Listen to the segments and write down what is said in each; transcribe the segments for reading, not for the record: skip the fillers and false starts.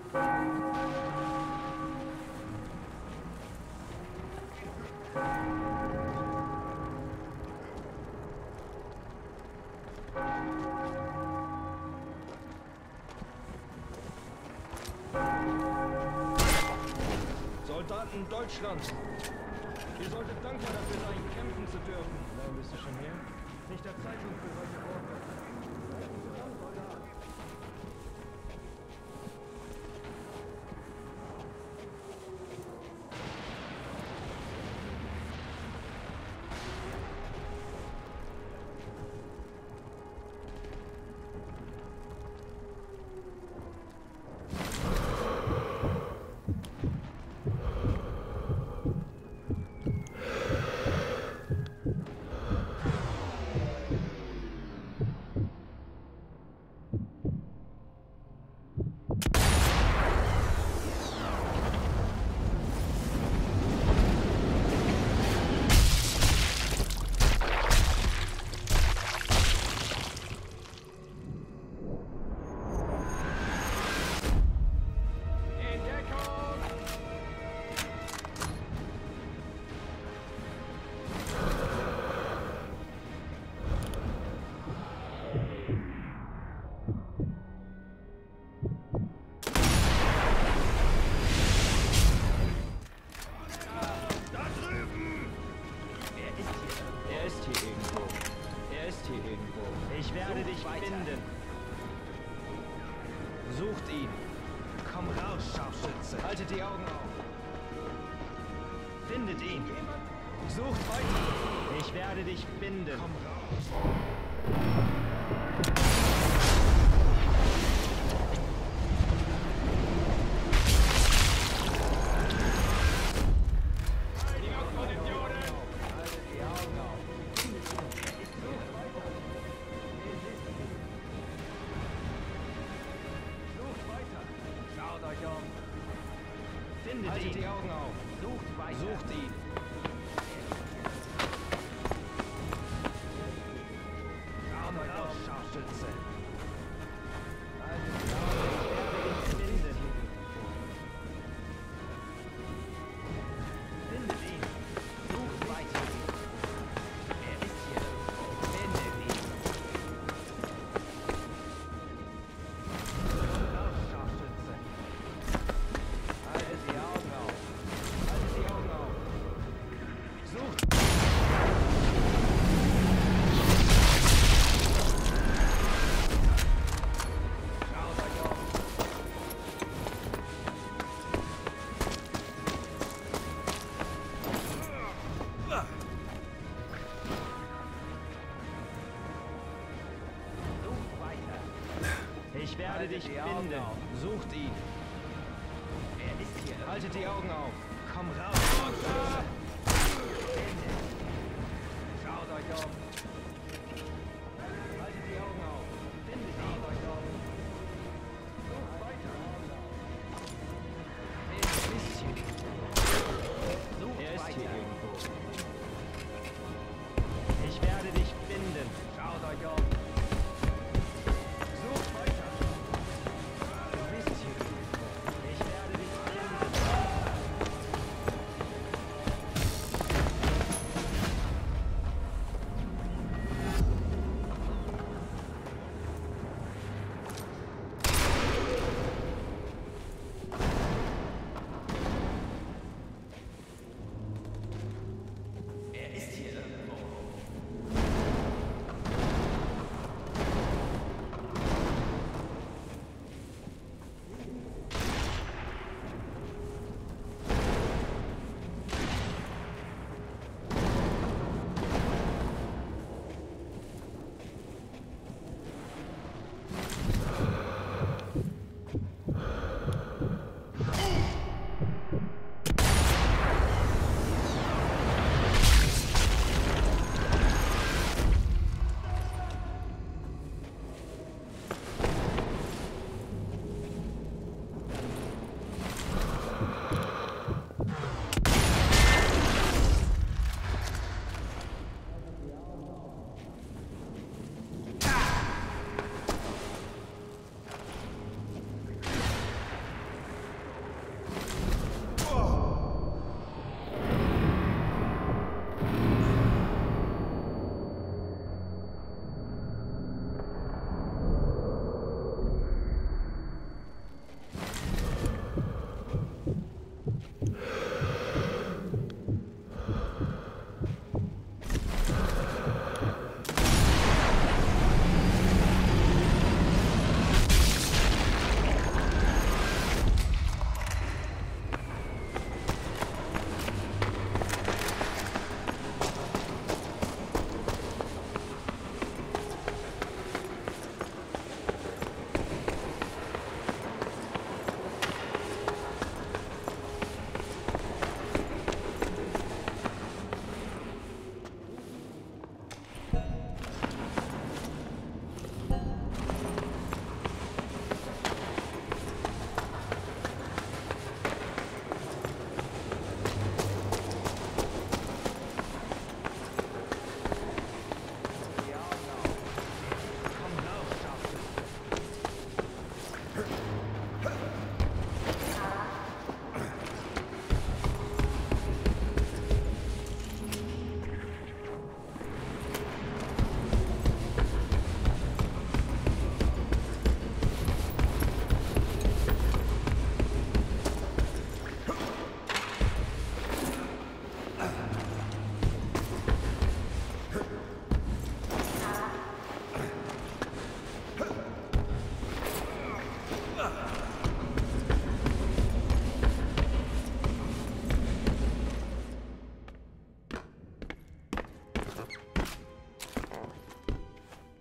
Soldaten Deutschlands. Ihr solltet dankbar dafür sein, kämpfen zu dürfen. Warum bist du schon hier? Nicht der Zeitpunkt für solche Worte. Ich werde dich finden. Sucht ihn. Komm raus, Scharfschütze. Haltet die Augen auf. Findet ihn. Sucht weiter. Ich werde dich finden. Komm raus. Haltet die Augen auf. Sucht weiter. Sucht ihn. Komm raus, Scharfschütze. Haltet die Augen auf. Ich werde ihn finden. Findet ihn. Sucht weiter. Er ist hier. Findet ihn. Komm raus, Scharfschütze. Haltet die Augen auf. Haltet die Augen auf. Sucht. Schaut euch um. Sucht weiter. Ich werde dich finden. Sucht ihn. Er ist hier. Haltet die Augen auf. Komm raus. Schaut euch um. Haltet die Augen auf. Findet ihn. Schaut euch um. Sucht weiter. Er ist hier. Sucht er ist weiter. Hier irgendwo. Ich werde dich finden. Schaut euch um. Sucht weiter. Du bist hier. Ich werde dich finden.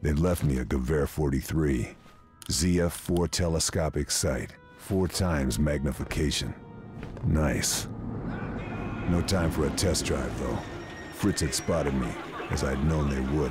They'd left me a Gewehr 43. ZF-4 telescopic sight. 4 times magnification. Nice. No time for a test drive, though. Fritz had spotted me, as I'd known they would.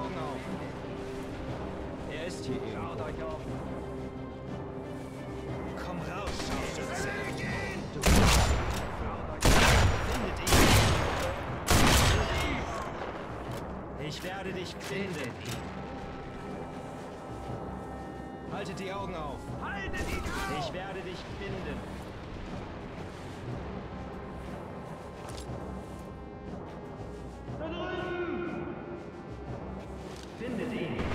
Augen auf. Er ist hier irgendwo. Schaut euch um. Komm raus, Scharfschütze. Du Schaut euch findet ihn. Ich werde dich finden. Haltet die Augen auf. um. Haltet ihn auf! Ich werde dich finden. Da drüben! Findet ihn.